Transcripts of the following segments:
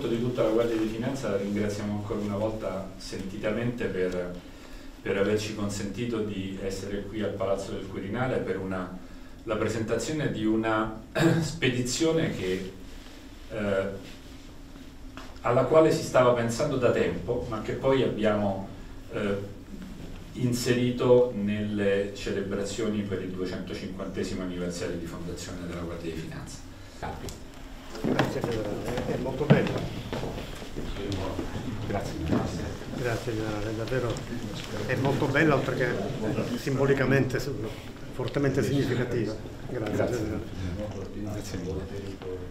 conto di tutta la Guardia di Finanza la ringraziamo ancora una volta sentitamente per averci consentito di essere qui al Palazzo del Quirinale per la presentazione di una spedizione alla quale si stava pensando da tempo, ma che poi abbiamo inserito nelle celebrazioni per il 250° anniversario di fondazione della Guardia di Finanza. Grazie generale, è molto bello. Grazie. Grazie generale, davvero è molto bella, oltre che simbolicamente fortemente significativa. Grazie generale. Grazie mille.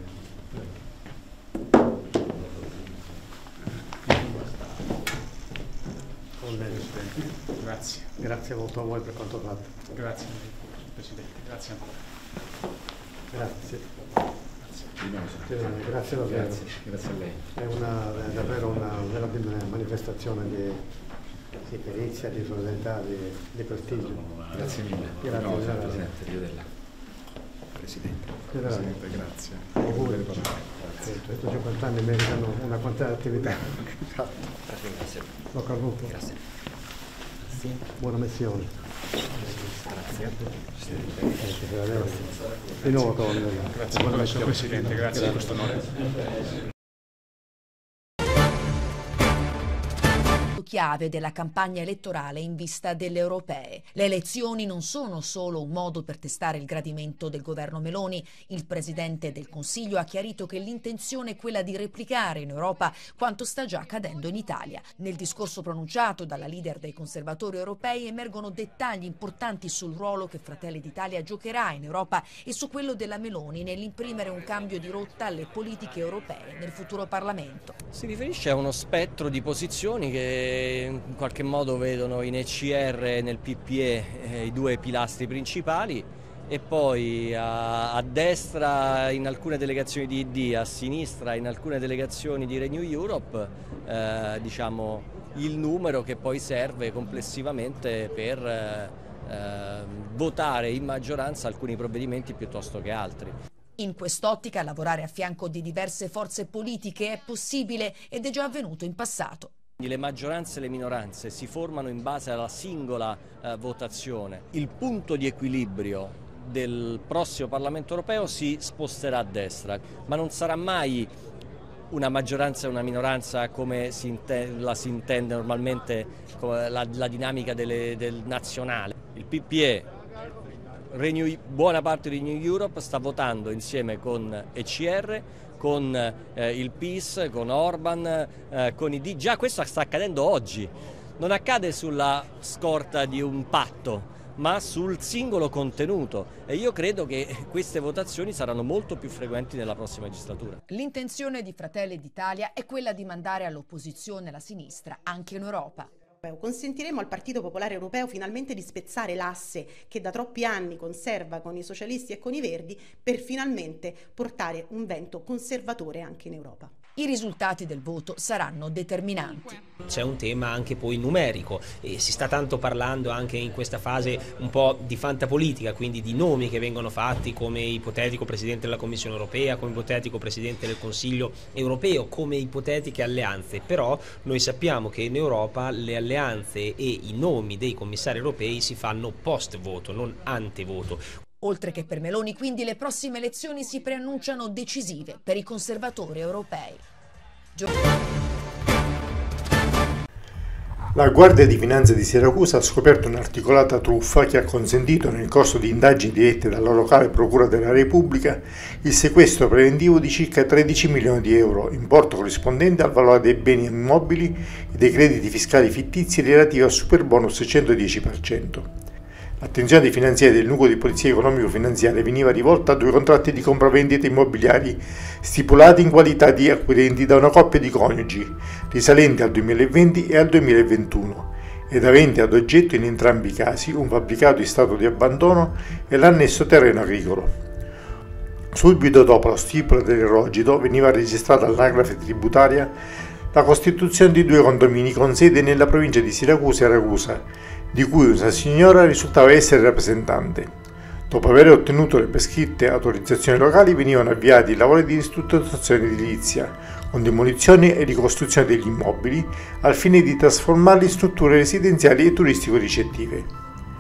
Grazie. Grazie molto a voi per quanto fatto. Grazie Presidente, grazie ancora. Grazie. Grazie. Grazie davvero. Grazie a lei. È davvero una vera manifestazione di perizia, di solidarietà, di prestigio. Grazie mille. Grazie Presidente, Dio della. Presidente, grazie. Auguri. 150 anni meritano una quantità di attività. Grazie. Bocca al lupo. Grazie. Buona missione. Grazie. Di nuovo con Grazie ancora signor Presidente, grazie per questo onore. Chiave della campagna elettorale in vista delle europee. Le elezioni non sono solo un modo per testare il gradimento del governo Meloni. Il Presidente del Consiglio ha chiarito che l'intenzione è quella di replicare in Europa quanto sta già accadendo in Italia. Nel discorso pronunciato dalla leader dei conservatori europei emergono dettagli importanti sul ruolo che Fratelli d'Italia giocherà in Europa e su quello della Meloni nell'imprimere un cambio di rotta alle politiche europee nel futuro Parlamento. Si riferisce a uno spettro di posizioni che in qualche modo vedono in ECR e nel PPE i due pilastri principali, e poi a destra in alcune delegazioni di ID, a sinistra in alcune delegazioni di Renew Europe, diciamo il numero che poi serve complessivamente per votare in maggioranza alcuni provvedimenti piuttosto che altri. In quest'ottica lavorare a fianco di diverse forze politiche è possibile ed è già avvenuto in passato. Le maggioranze e le minoranze si formano in base alla singola votazione. Il punto di equilibrio del prossimo Parlamento europeo si sposterà a destra, ma non sarà mai una maggioranza e una minoranza come la si intende normalmente la dinamica del nazionale. Il PPE, buona parte di Renew Europe sta votando insieme con ECR, con il PIS, con Orban, con i D. Già questo sta accadendo oggi, non accade sulla scorta di un patto, ma sul singolo contenuto, e io credo che queste votazioni saranno molto più frequenti nella prossima legislatura. L'intenzione di Fratelli d'Italia è quella di mandare all'opposizione la sinistra anche in Europa. Consentiremo al Partito Popolare Europeo finalmente di spezzare l'asse che da troppi anni conserva con i socialisti e con i verdi, per finalmente portare un vento conservatore anche in Europa. I risultati del voto saranno determinanti. C'è un tema anche poi numerico e si sta tanto parlando anche in questa fase un po' di fantapolitica, quindi di nomi che vengono fatti come ipotetico Presidente della Commissione Europea, come ipotetico Presidente del Consiglio Europeo, come ipotetiche alleanze, però noi sappiamo che in Europa le alleanze e i nomi dei commissari europei si fanno post voto, non ante voto. Oltre che per Meloni, quindi, le prossime elezioni si preannunciano decisive per i conservatori europei. La Guardia di Finanza di Siracusa ha scoperto un'articolata truffa che ha consentito, nel corso di indagini dirette dalla locale Procura della Repubblica, il sequestro preventivo di circa 13 milioni di euro, importo corrispondente al valore dei beni immobili e dei crediti fiscali fittizi relativi al superbonus 110%. L'attenzione dei finanziari del nucleo di polizia economico-finanziaria veniva rivolta a due contratti di compravendita immobiliari stipulati in qualità di acquirenti da una coppia di coniugi, risalenti al 2020 e al 2021, ed aventi ad oggetto in entrambi i casi un fabbricato in stato di abbandono e l'annesso terreno agricolo. Subito dopo la stipula dell'erogito veniva registrata all'anagrafe tributaria la costituzione di due condomini con sede nella provincia di Siracusa e Ragusa, di cui una signora risultava essere rappresentante. Dopo aver ottenuto le prescritte autorizzazioni locali venivano avviati i lavori di ristrutturazione edilizia, con demolizione e ricostruzione degli immobili, al fine di trasformarli in strutture residenziali e turistico-ricettive.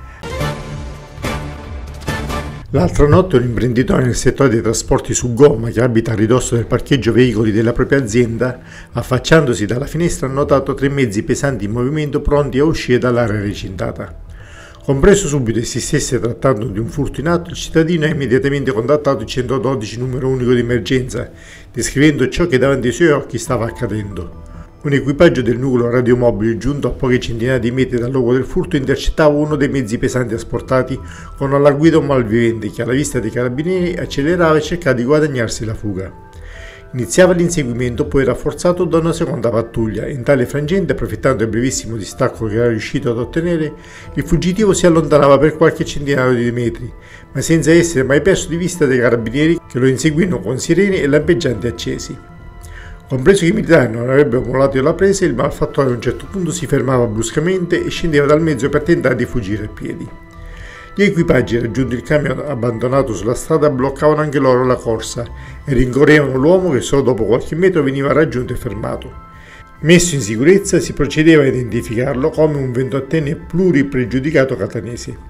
L'altra notte un imprenditore nel settore dei trasporti su gomma che abita a ridosso del parcheggio veicoli della propria azienda, affacciandosi dalla finestra, ha notato 3 mezzi pesanti in movimento pronti a uscire dall'area recintata. Compreso subito che si stesse trattando di un furto in atto, il cittadino ha immediatamente contattato il 112 numero unico di emergenza, descrivendo ciò che davanti ai suoi occhi stava accadendo. Un equipaggio del nucleo radiomobile, giunto a poche centinaia di metri dal luogo del furto, intercettava uno dei mezzi pesanti asportati con alla guida un malvivente che, alla vista dei carabinieri, accelerava e cercava di guadagnarsi la fuga. Iniziava l'inseguimento, poi rafforzato da una seconda pattuglia, e in tale frangente, approfittando del brevissimo distacco che era riuscito ad ottenere, il fuggitivo si allontanava per qualche centinaio di metri, ma senza essere mai perso di vista dai carabinieri che lo inseguirono con sirene e lampeggianti accesi. Compreso che i militari non avrebbero mollato la presa, il malfattore a un certo punto si fermava bruscamente e scendeva dal mezzo per tentare di fuggire a piedi. Gli equipaggi, raggiunto il camion abbandonato sulla strada, bloccavano anche loro la corsa e rincorrevano l'uomo che solo dopo qualche metro veniva raggiunto e fermato. Messo in sicurezza, si procedeva a identificarlo come un 28enne pluripregiudicato catanese.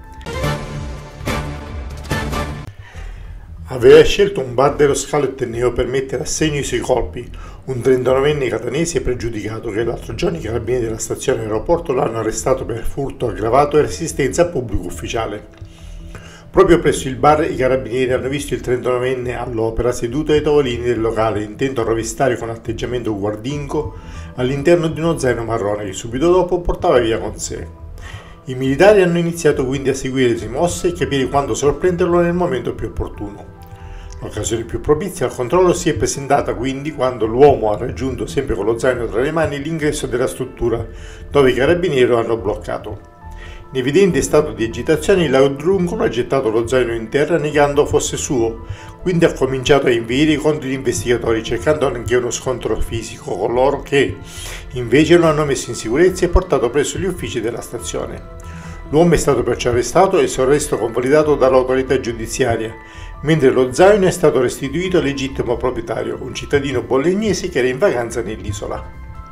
Aveva scelto un bar dello Scalo Etneo per mettere a segno i suoi colpi, un 39enne catanese pregiudicato che l'altro giorno i carabinieri della stazione aeroporto l'hanno arrestato per furto aggravato e resistenza a pubblico ufficiale. Proprio presso il bar i carabinieri hanno visto il 39enne all'opera seduto ai tavolini del locale, intento a rovistare con atteggiamento guardingo all'interno di uno zaino marrone che subito dopo portava via con sé. I militari hanno iniziato quindi a seguire le sue mosse e capire quando sorprenderlo nel momento più opportuno. L'occasione più propizia al controllo si è presentata quindi quando l'uomo ha raggiunto, sempre con lo zaino tra le mani, l'ingresso della struttura, dove i carabinieri lo hanno bloccato. In evidente stato di agitazione, il ladruncolo ha gettato lo zaino in terra negando fosse suo, quindi ha cominciato a inveire contro gli investigatori, cercando anche uno scontro fisico con loro che, invece, lo hanno messo in sicurezza e portato presso gli uffici della stazione. L'uomo è stato perciò arrestato e il suo arresto convalidato dall'autorità giudiziaria, mentre lo zaino è stato restituito al legittimo proprietario, un cittadino bolognese che era in vacanza nell'isola.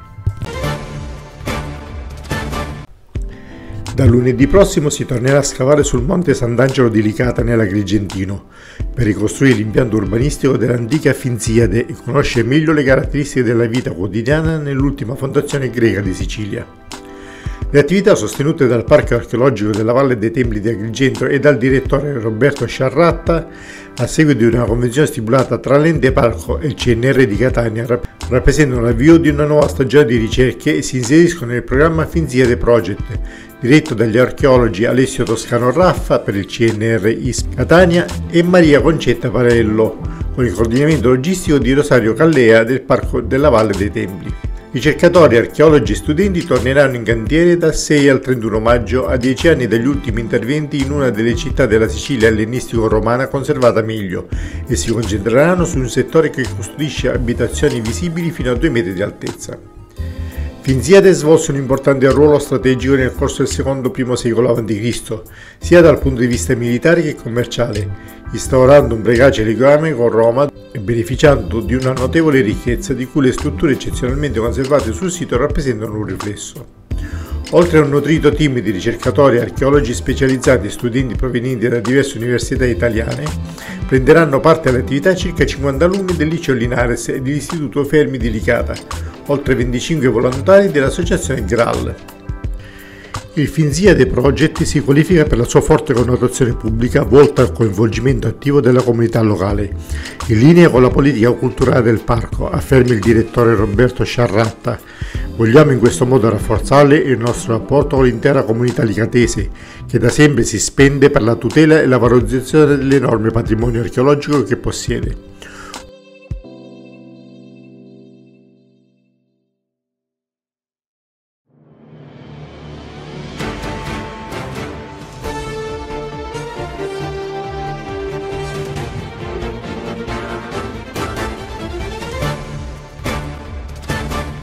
Da lunedì prossimo si tornerà a scavare sul monte Sant'Angelo di Licata nell'Agrigentino per ricostruire l'impianto urbanistico dell'antica Finziade e conoscere meglio le caratteristiche della vita quotidiana nell'ultima fondazione greca di Sicilia. Le attività sostenute dal Parco archeologico della Valle dei Templi di Agrigento e dal direttore Roberto Sciarratta, a seguito di una convenzione stipulata tra l'Ente Parco e il CNR di Catania, rappresentano l'avvio di una nuova stagione di ricerche e si inseriscono nel programma Finziade Project, diretto dagli archeologi Alessio Toscano Raffa per il CNR ISP Catania e Maria Concetta Parello, con il coordinamento logistico di Rosario Callea del Parco della Valle dei Templi. Ricercatori, archeologi e studenti torneranno in cantiere dal 6 al 31 maggio, a 10 anni dagli ultimi interventi in una delle città della Sicilia ellenistico-romana conservata meglio, e si concentreranno su un settore che custodisce abitazioni visibili fino a 2 metri di altezza. Finziade svolse un importante ruolo strategico nel corso del secondo-primo secolo a.C., sia dal punto di vista militare che commerciale, instaurando un precace legame con Roma e beneficiando di una notevole ricchezza di cui le strutture eccezionalmente conservate sul sito rappresentano un riflesso. Oltre a un nutrito team di ricercatori, archeologi specializzati e studenti provenienti da diverse università italiane, prenderanno parte alle attività circa 50 alunni del Liceo Linares e dell'Istituto Fermi di Licata, oltre 25 volontari dell'associazione GRAL. Il Finziade Project si qualifica per la sua forte connotazione pubblica volta al coinvolgimento attivo della comunità locale, in linea con la politica culturale del parco, afferma il direttore Roberto Sciarratta. Vogliamo in questo modo rafforzare il nostro rapporto con l'intera comunità licatese, che da sempre si spende per la tutela e la valorizzazione dell'enorme patrimonio archeologico che possiede.